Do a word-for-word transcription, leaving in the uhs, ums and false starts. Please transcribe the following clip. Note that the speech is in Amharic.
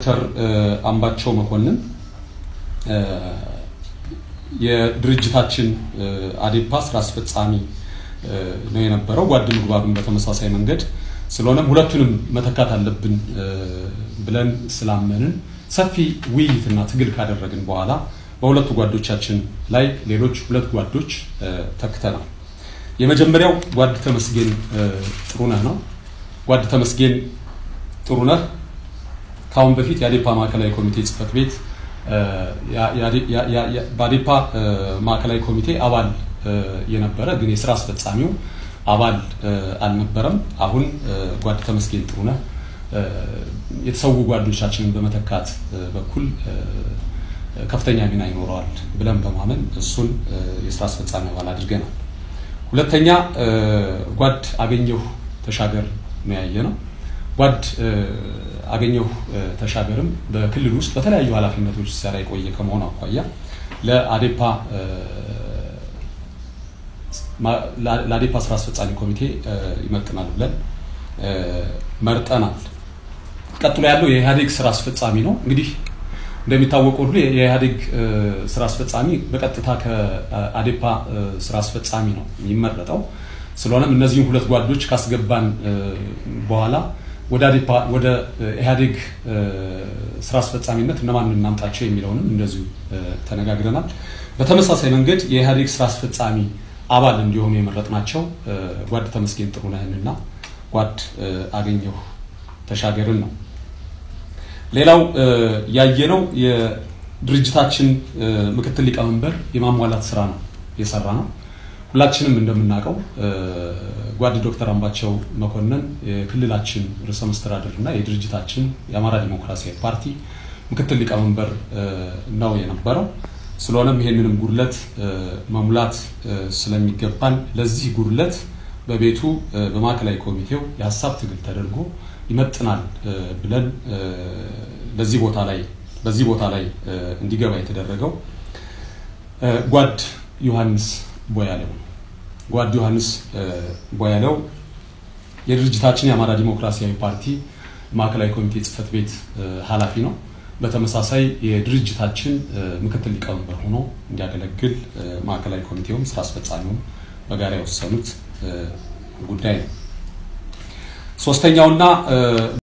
ዶክተር አምባቸው መኮንን የድርጅታችን አዴፓ ስራ አስፈጻሚ ነው የነበረው ጓድ ምግባሩን በተመሳሳይ መንገድ ስለሆነም ሁለቱንም መተካት አለብን ብለን ስላመንን ሰፊ ውይይትና ትግል ካደረግን በኋላ በሁለቱ ጓዶቻችን ላይ ሌሎች ሁለት ጓዶች ተክተናል። የመጀመሪያው ጓድ ተመስገን ጥሩነህ ነው። ጓድ ተመስገን ጥሩነህ ካሁን በፊት የአዴፓ ማዕከላዊ ኮሚቴ ጽፈት ቤት የአዴፓ ማዕከላዊ ኮሚቴ አባል የነበረ ግን የሥራ አስፈጻሚው አባል አልነበረም። አሁን ጓድ ተመስገን ጥሩነህ የተሰው ጓዶቻችንን በመተካት በኩል ከፍተኛ ሚና ይኖረዋል ብለን በማመን እሱን የሥራ አስፈጻሚ አባል አድርገናል። ሁለተኛ ጓድ አገኘሁ ተሻገር ነው ያየነው። ጓድ አገኘሁ ተሻገርም በክልል ውስጥ በተለያዩ ኃላፊነቶች ሲሰራ የቆየ ከመሆኑ አኳያ ለአዴፓ ለአዴፓ ስራ አስፈጻሚ ኮሚቴ ይመጥናል ብለን መርጠናል። ቀጥሎ ያለው የኢህአዴግ ስራ አስፈጻሚ ነው። እንግዲህ እንደሚታወቀው ሁሉ የኢህአዴግ ስራ አስፈጻሚ በቀጥታ ከአዴፓ ስራ አስፈጻሚ ነው የሚመረጠው። ስለሆነም እነዚህን ሁለት ጓዶች ካስገባን በኋላ ወደ አዴፓ ወደ ኢህአዴግ ስራ አስፈጻሚነት እነማን እናምጣቸው የሚለውንም እንደዚሁ ተነጋግረናል። በተመሳሳይ መንገድ የኢህአዴግ ስራ አስፈጻሚ አባል እንዲሆኑ የመረጥናቸው ጓድ ተመስገን ጥሩነህንና ጓድ አገኘሁ ተሻገርን ነው። ሌላው ያየነው የድርጅታችን ምክትል ሊቀመንበር የማሟላት ስራ ነው የሰራነው። ሁላችንም እንደምናውቀው ጓድ ዶክተር አምባቸው መኮንን የክልላችን ርዕሰ መስተዳድርና የድርጅታችን የአማራ ዲሞክራሲያዊ ፓርቲ ምክትል ሊቀመንበር ነው የነበረው። ስለሆነም ይሄንንም ጉድለት መሙላት ስለሚገባን ለዚህ ጉድለት በቤቱ በማዕከላዊ ኮሚቴው የሐሳብ ትግል ተደርጎ ይመጥናል ብለን በዚህ ቦታ ላይ በዚህ ቦታ ላይ እንዲገባ የተደረገው ጓድ ዮሐንስ ቦያለው ጓድ ዮሐንስ ቦያለው የድርጅታችን የአማራ ዲሞክራሲያዊ ፓርቲ ማዕከላዊ ኮሚቴ ጽፈት ቤት ኃላፊ ነው። በተመሳሳይ የድርጅታችን ምክትል ሊቀመንበር ሆኖ እንዲያገለግል ማዕከላዊ ኮሚቴውም ስራ አስፈጻሚውም በጋራ የወሰኑት ጉዳይ ነው። ሶስተኛውና